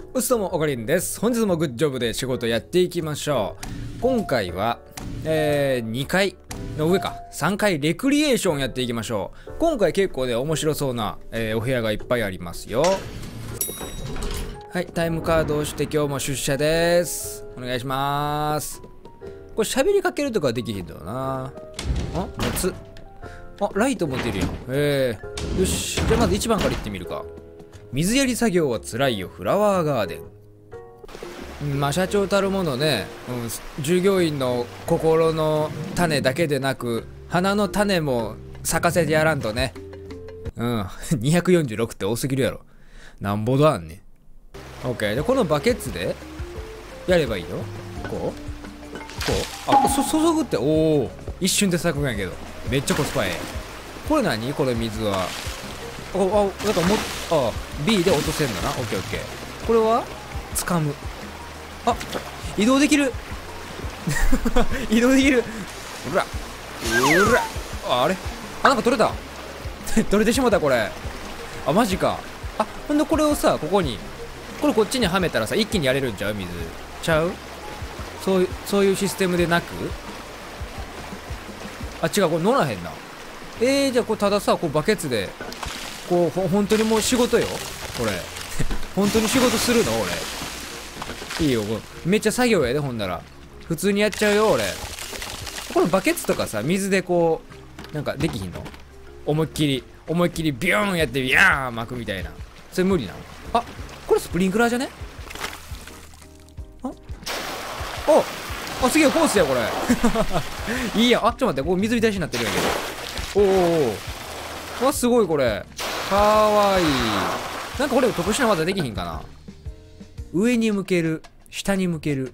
うっすどうもおかりんです。本日もグッジョブで仕事やっていきましょう。今回は、2階の上か3階レクリエーションやっていきましょう。今回結構ね面白そうな、お部屋がいっぱいありますよ。はい、タイムカードを押して今日も出社です。お願いします。これ喋りかけるとかできひんだよな。夏。ライトも出るやん。よし、じゃあまず1番からいってみるか。水やり作業はつらいよフラワーガーデン。まあ社長たるものね、従業員の心の種だけでなく花の種も咲かせてやらんとね。246って多すぎるやろ。なんぼどあんねん。 OK でこのバケツでやればいいよ。こう注ぐって、おお一瞬で咲くんやけどめっちゃコスパええ。これ何これ水はなんかB で落とせんだな。オッケーオッケー。これは掴む。移動できる移動できる。うらあれなんか取れた取れてしまった。これマジか。ほんでこれをさ、こっちにはめたらさ一気にやれるんちゃう？水ちゃう？そういうシステムでなく、違う、これ乗らへんな。じゃあこれたださ、こうバケツでこう本当にもう仕事よこれ本当に仕事するの俺。いいよ、めっちゃ作業やで。ほんなら普通にやっちゃうよ俺。このバケツとかさ、水でこうなんかできひんの？思いっきりビューンやってビャーン巻くみたいな。それ無理なの？これスプリンクラーじゃね？すげえコースやこれいいや。ちょっと待って、こう水浸しになってるんやけど。すごいこれかわいい。なんかこれ特殊な技できひんかな。上に向ける、下に向ける。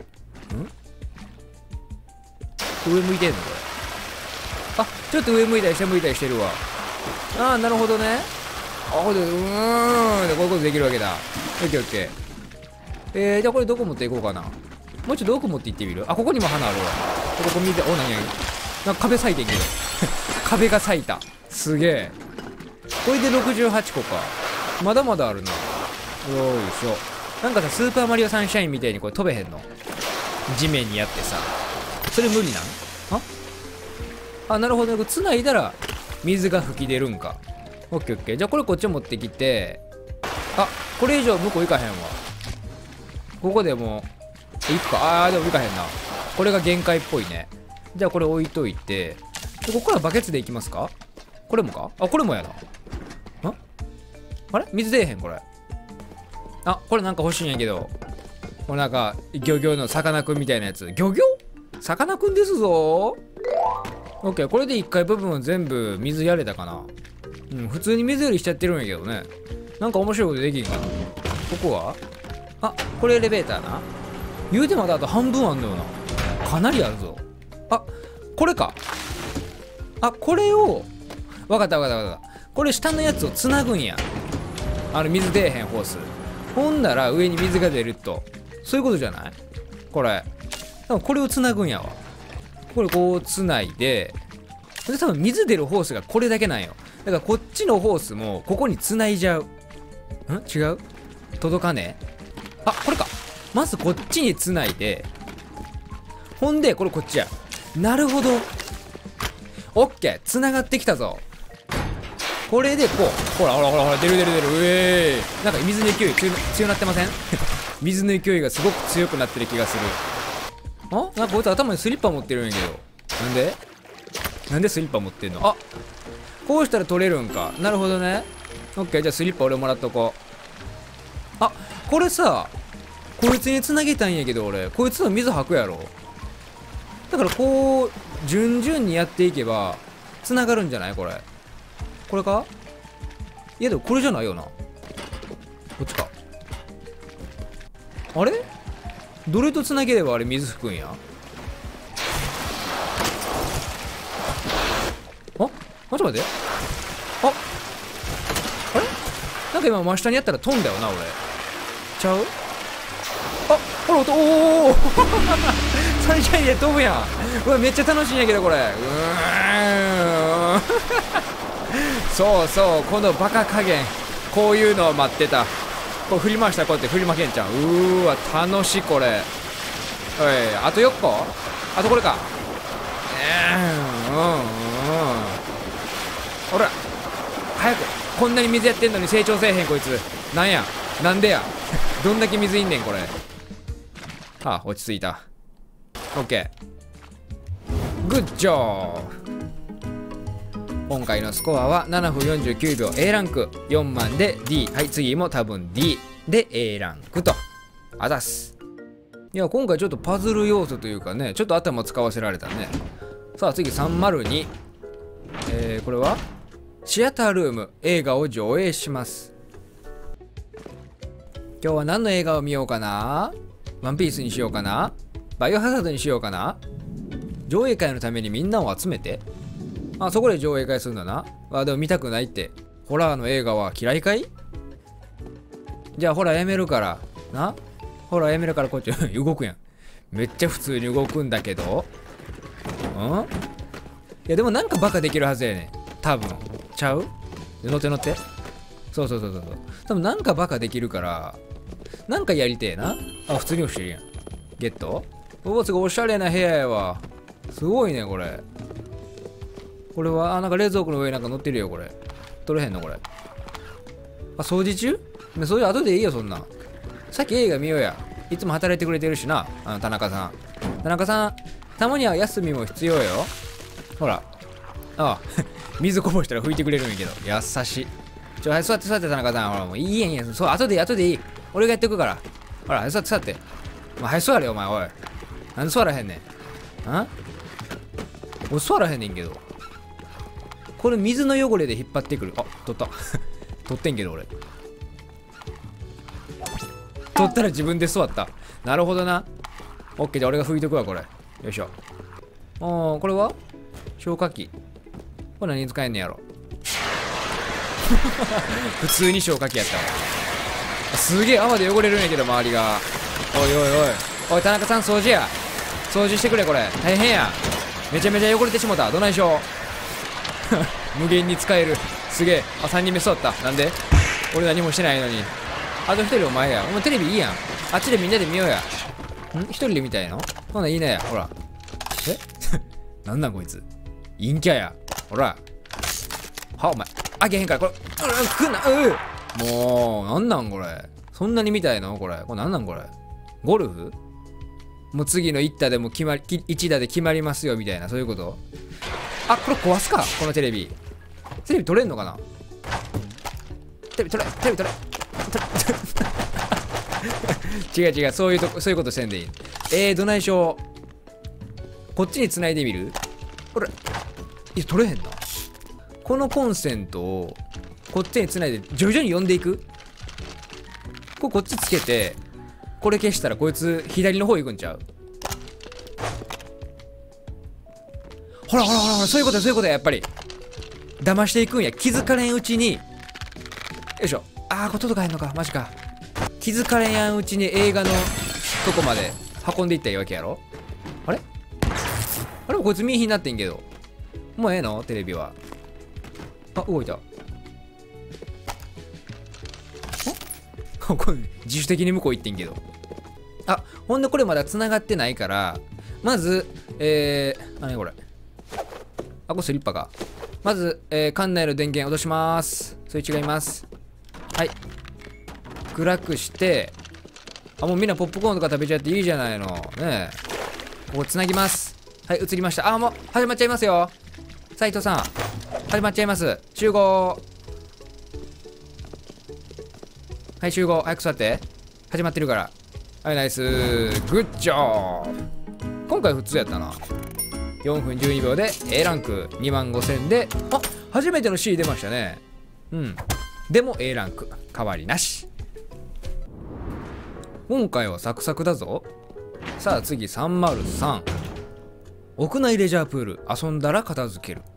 上向いてんのこれ。ちょっと上向いたり下向いたりしてるわ。なるほどね。これでこういうことできるわけだ。オッケーオッケー。じゃあこれどこ持っていこうかな。もうちょっと奥持って行ってみる？ここにも花あるわ。ここ見て、なんか壁咲いてんけど壁が咲いた。すげえ。これで68個か。まだまだあるな。よいしょ。なんかさ、スーパーマリオサンシャインみたいにこれ飛べへんの？地面にやってさ。それ無理なん？なるほどね。繋いだら水が吹き出るんか。オッケーオッケー。じゃあこれこっち持ってきて。これ以上向こう行かへんわ。ここでもう行くか。でも行かへんな。これが限界っぽいね。じゃあこれ置いといて、ここからバケツでいきますか？これもか？これもやな。あれ水出えへんこれ。これなんか欲しいんやけど。これなんか漁業のさかなクンみたいなやつ。漁業さかなクンですぞ。オッケー。これで1階部分を全部水やれたかな。普通に水やりしちゃってるんやけどね。なんか面白いことできんかな。ここはこれエレベーターな。言うてまだあと半分あんのよな。かなりあるぞ。これか。これをわかった。これ下のやつをつなぐんや。水出えへんホース。ほんなら上に水が出ると。そういうことじゃない？これこれをつなぐんやわ。これこうつないで、多分水出るホースがこれだけなんよ。だからこっちのホースもここにつないじゃう。違う？届かねえ。これか。まずこっちにつないで、ほんでこれこっちや。なるほど。オッケー、つながってきたぞ。これでこう、ほら出る。なんか水の勢い強なってません水の勢いがすごく強くなってる気がする。なんかこいつ頭にスリッパ持ってるんやけど。なんでスリッパ持ってんの？こうしたら取れるんか。なるほどね。オッケー、じゃあスリッパ俺もらっとこう。これさ、こいつにつなげたんやけど俺、こいつの水吐くやろ。だからこう順々にやっていけばつながるんじゃない？これか？いやでもこれじゃないよな。こっちか。あれどれとつなげればあれ水吹くんや？ちょっと待って。あれなんか今真下にやったら飛んだよな俺。ちゃう？ほら音、サンシャインで飛ぶやん。めっちゃ楽しいんやけどこれ。そうこのバカ加減。こういうのを待ってた。 これ振り回したらこうやって振り負けんちゃう。わ楽しいこれ。おいあと4個、あとこれか。ほら早く、こんなに水やってんのに成長せえへんこいつ。なんやなんでやどんだけ水いんねんこれ。あ落ち着いた。オッケーグッジョー。今回のスコアは7分49秒 A ランク、4万で D。 はい次も多分 D で A ランクと。あざっす。いや今回ちょっとパズル要素というかね、ちょっと頭使わせられたね。さあ次302、これはシアタールーム、映画を上映します。今日は何の映画を見ようかな。ワンピースにしようかな、バイオハザードにしようかな。上映会のためにみんなを集めて、あそこで上映会するんだな。あでも見たくないって、ホラーの映画は嫌いかい。じゃあホラーやめるからな、ホラーやめるからこっち動くやん。めっちゃ普通に動くんだけど、いやでもなんかバカできるはずやねん多分。ちゃう？乗って乗って。そう。多分なんかバカできるからなんかやりてえな。あ普通に押してるやん。ゲット。おすごいおしゃれな部屋やわ。すごいねこれ。これはなんか冷蔵庫の上なんか乗ってるよこれ。取れへんのこれ。掃除中？そういう後でいいよそんな。さっき映画見ようや。いつも働いてくれてるしな、田中さん。田中さん、たまには休みも必要よ。ほら。水こぼしたら拭いてくれるんやけど。優しい。はい、座って田中さん。ほら、もういいやん。そう、後でいい。俺がやってくから。ほら、座って。はい、座れよ、お前、おい。なんで座らへんねん。俺座らへんねんけど。これ水の汚れで引っ張ってくる。取った。取ってんけど、俺。取ったら自分で座った。なるほどな。オッケー、じゃあ俺が拭いとくわ、これ。よいしょ。これは消火器。これ何に使えんねやろ。普通に消火器やったわ。すげえ泡で汚れるんやけど、周りが。おい、田中さん掃除や。掃除してくれ、これ。大変や。めちゃめちゃ汚れてしもた。どないしょう。無限に使える。すげえ。3人目座った。なんで俺何もしてないのに。あと1人お前や。お前テレビいいやん。あっちでみんなで見ようや。1人で見たいの？ほないいねや。ほら。なんなんこいつ。陰キャや。ほら。お前。開けへんから、これ。来んな。もう、なんなんこれ。そんなに見たいのこれ。これなんなんこれ。ゴルフ？もう次の1打でも1打で決まりますよみたいな、そういうこと？これ壊すかこのテレビ。テレビ取れんのかな。テレビ取れ。違う、そういうことせんでいい。どないしょう。こっちに繋いでみる？これ。いや、取れへんな。このコンセントを、こっちに繋いで、徐々に呼んでいく？こっちつけて、これ消したらこいつ左の方行くんちゃう？ほら、そういうことや、やっぱり。騙していくんや。気づかれんうちに。よいしょ。これ届かへんのか。マジか。気づかれんやんうちに映画のとこまで運んでいったらいいわけやろ。あれこいつ見えひんなってんけど。もうええのテレビは。動いた。これ自主的に向こう行ってんけど。ほんでこれまだ繋がってないから、まず、何これ。これスリッパか。まず、館内の電源落とします。それ違います。はい。暗くして、もうみんなポップコーンとか食べちゃっていいじゃないの。ねえ。ここ繋ぎます。はい、映りました。もう、始まっちゃいますよ。斉藤さん、始まっちゃいます。集合。はい、集合。早く座って。始まってるから。はい、ナイス。グッジョー。今回普通やったな。4分12秒で A ランク25000で、初めての C 出ましたね。でも A ランク。変わりなし。今回はサクサクだぞ。さあ次303。屋内レジャープール。遊んだら片付ける。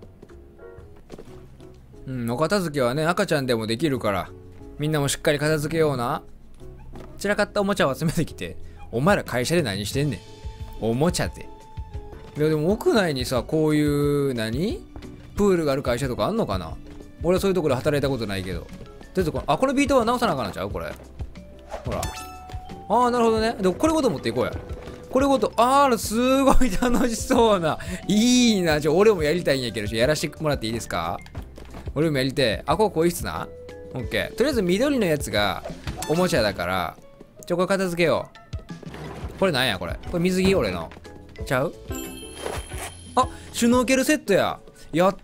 お片付けはね、赤ちゃんでもできるから、みんなもしっかり片付けような。散らかったおもちゃを集めてきて、お前ら会社で何してんねん。おもちゃで。いやでも屋内にさ、こういうプールがある会社とかあんのかな。俺はそういうところで働いたことないけど。とりあえずこのビートは直さなあかんのちゃうこれ。 ほら。ああ、なるほどね。でもこれごと持っていこうや。これごと、すごい楽しそうな。いいな。俺もやりたいんやけど、やらしてもらっていいですか？俺もやりて。ここ更衣室な。オッケー。とりあえず緑のやつがおもちゃだから、これ片付けよう。これなんやこれ。これ水着俺の。ちゃう？シュノーケルセットや。やった。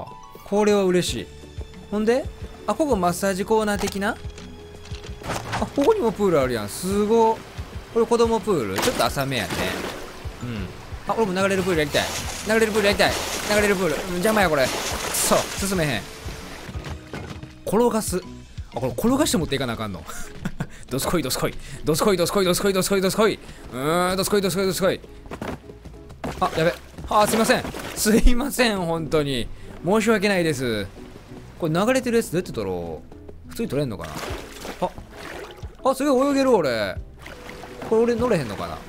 これは嬉しい。ほんで、ここマッサージコーナー的な？ここにもプールあるやん。すごっ。これ子供プールちょっと浅めやね。俺も流れるプールやりたい。流れるプールやりたい。流れるプール、邪魔やこれ。進めへん。転がす。これ転がして持っていかなあかんの。どすこいどすこいどすこいどすこいどすこいどすこいどすこいどすこいどすこいどすこい。やべ。すいません。すいません、本当に申し訳ないです。これ流れてるやつどうやって取ろう？普通に取れんのかな？すごい泳げる俺。これ俺乗れへんのかな？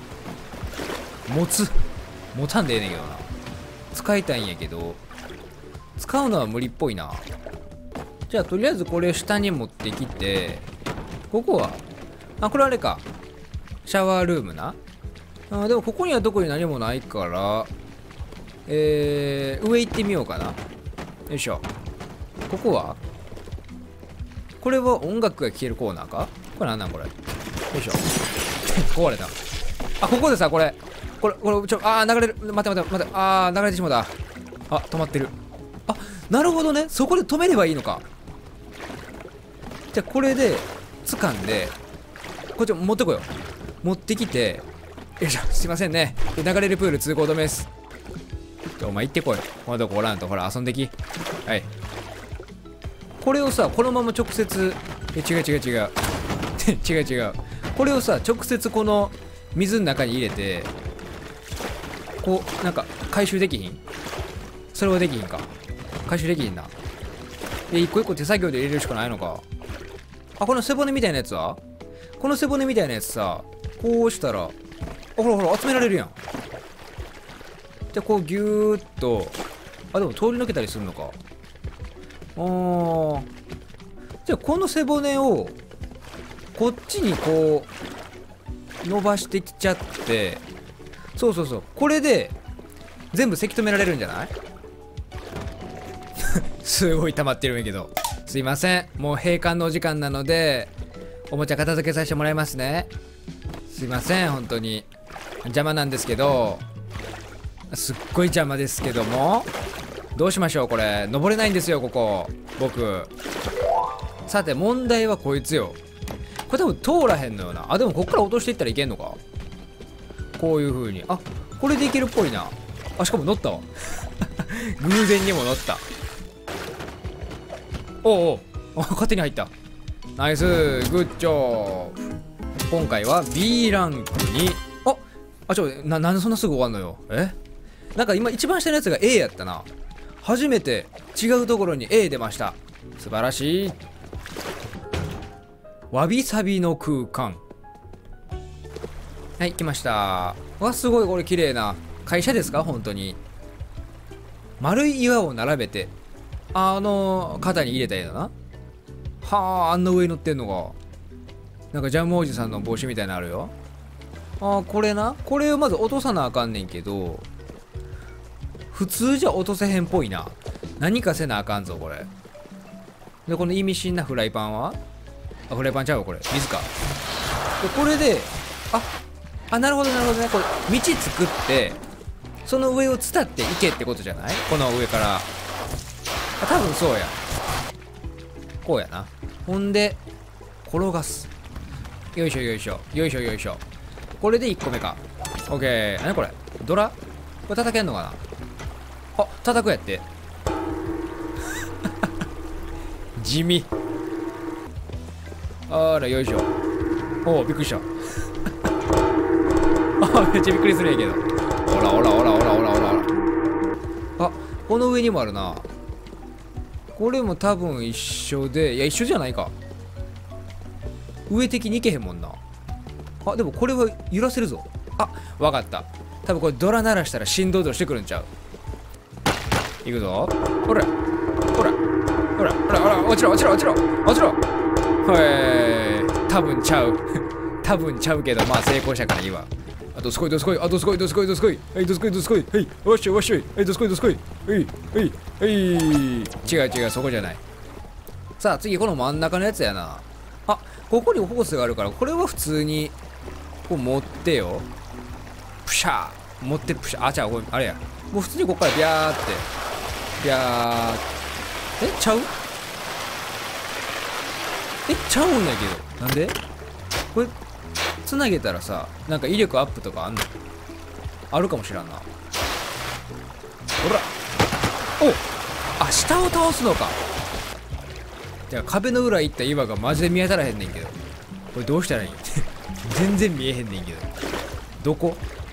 持たんでええねんけどな。使いたいんやけど使うのは無理っぽいな。じゃあとりあえずこれを下に持ってきて、ここはこれあれか、シャワールームな。でもここには特に何もないから、上行ってみようかな。よいしょ。ここはこれは音楽が聴けるコーナーか？これなんなんこれ。よいしょ。壊れた。ここでさ、これ流れる。待って。流れてしまった。止まってる。なるほどね。そこで止めればいいのか。じゃあこれで掴んでこっち持ってこよう。持ってきて、よいしょ。すいませんね。流れるプール通行止めです。お前行ってこい。このとこおらんと。ほら遊んでき。はい。これをさ、このまま直接、違う違う。これをさ、直接この水の中に入れて、こうなんか回収できひん？それはできひんか。回収できひんな。一個一個手作業で入れるしかないのか。この背骨みたいなやつは？この背骨みたいなやつさ、こうしたら、ほら集められるやん。でこうギューッと、でも通り抜けたりするのか。じゃあこの背骨をこっちにこう伸ばしてきちゃって、そう。これで全部せき止められるんじゃない？すごい溜まってるんやけど。すいません。もう閉館のお時間なので、おもちゃ片付けさせてもらいますね。すいません、本当に。邪魔なんですけど。すっごい邪魔ですけども。どうしましょうこれ。登れないんですよ、ここ。僕。さて、問題はこいつよ。これ多分通らへんのよな。でもこっから落としていったらいけんのか。こういう風に。これでいけるっぽいな。しかも乗ったわ。偶然にも乗った。勝手に入った。ナイス。グッジョブ。今回は B ランクに。なんでそんなすぐ終わんのよ。なんか今一番下のやつが A やったな。初めて違うところに A 出ました。素晴らしい。わびさびの空間。はい、来ました。すごい、これ綺麗な会社ですか？本当に丸い岩を並べて肩に入れたやつだな。あんな上に乗ってんのがなんかジャムおじさんの帽子みたいなのあるよ。これな。これをまず落とさなあかんねんけど、普通じゃ落とせへんっぽいな。何かせなあかんぞこれで。この意味深なフライパンはフライパンちゃうわこれ。水か。でこれでなるほどね。これ道作ってその上を伝っていけってことじゃない？この上から多分そうや。こうやな。ほんで転がす。よいしょ。これで1個目か。オッケー。何これ？ドラ？これ叩けんのかな？叩くやって。地味。よいしょ。びっくりした。めっちゃびっくりするんやけど。ほら。この上にもあるな。これも多分一緒で、いや一緒じゃないか。上的にいけへんもんな。でもこれは揺らせるぞ。わかった。多分これドラ鳴らしたら振動度してくるんちゃう。いくぞ。ほら落ちろ。 多分ちゃう多分ちゃうけど、まあ成功したからいいわ。あとすこいどすこい、あとすこいどすこいどすこい、はいどすこいどすこい、はいわっしょいわっしょい、はいどすこいどすこい、はいはいはい、違う違う、そこじゃない。さあ次この真ん中のやつやな。あ、ここにホースがあるから、これは普通にこう持ってよ。プシャー持ってプシャー、あ、じゃあこれあれや、もう普通にここからビャーってビャー、ちゃうちゃうんやけど、なんでこれつなげたらさ、なんか威力アップとかあんの？あるかもしらんな。ほら、お、あ、下を倒すのか。じゃあ壁の裏行った岩がマジで見当たらへんねんけど、これどうしたらいい全然見えへんねんけど、どこ？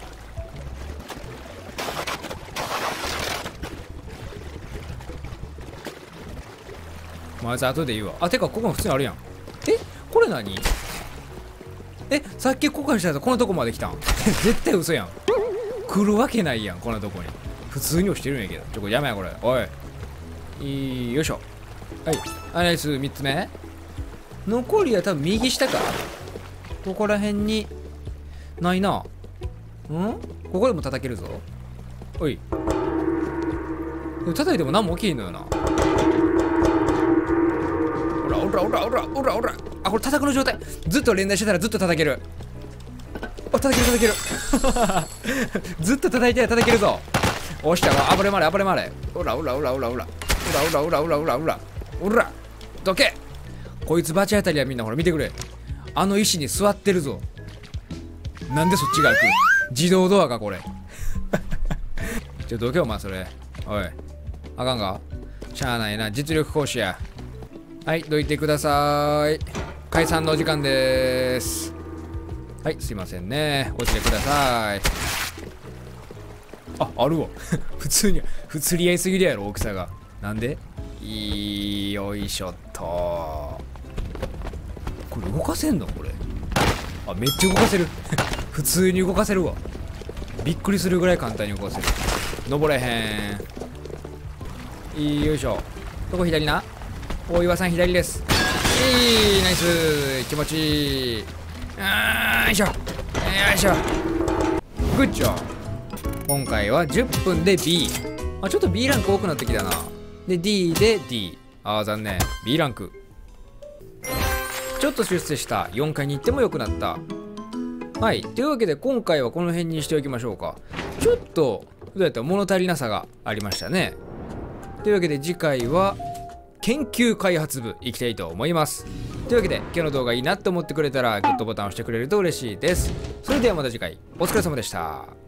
まず後で言うわ。あ、てかここも普通にあるやん。これ何？さっきここからしたらこのとこまで来たん絶対嘘やん。来るわけないやん、こんなとこに。普通に押してるんやけど。これやめや、これ。おい。よいしょ。はい。ナイス、3つ目。残りは多分右下か。ここら辺に、ないな。ここでも叩けるぞ。おい。でも叩いても何も起きんのよな。おら。あ、これ叩くの状態。ずっと連打してたらずっと叩ける。お、叩けるずっと叩いてら叩けるぞ。おっしゃ、暴れまれ。おら。どけ。こいつバチ当たりはみんなほら見てくれ。あの石に座ってるぞ。なんでそっちが開く？自動ドアかこれ。どけお前それ。おい。あかんか？しゃあないな、実力行使や。はい、どいてください。解散のお時間です。はい、すいませんね。落ちてください。あるわ。普通に合いすぎるやろ、大きさが。なんで？よいしょっと。これ動かせんのこれ。あ、めっちゃ動かせる。普通に動かせるわ。びっくりするぐらい簡単に動かせる。登れへん。よいしょ。そこ左な。大岩さん左です。ナイス、気持ちいい。よいしょ。グッジョブ。今回は10分で B。ちょっと B ランク多くなってきたな。で D で D。残念。B ランク。ちょっと出世した。4階に行っても良くなった。はい。というわけで今回はこの辺にしておきましょうか。ちょっとどうやったら物足りなさがありましたね。というわけで次回は研究開発部行きたいと思います。というわけで今日の動画いいなと思ってくれたらグッドボタンを押してくれると嬉しいです。それではまた次回お疲れ様でした。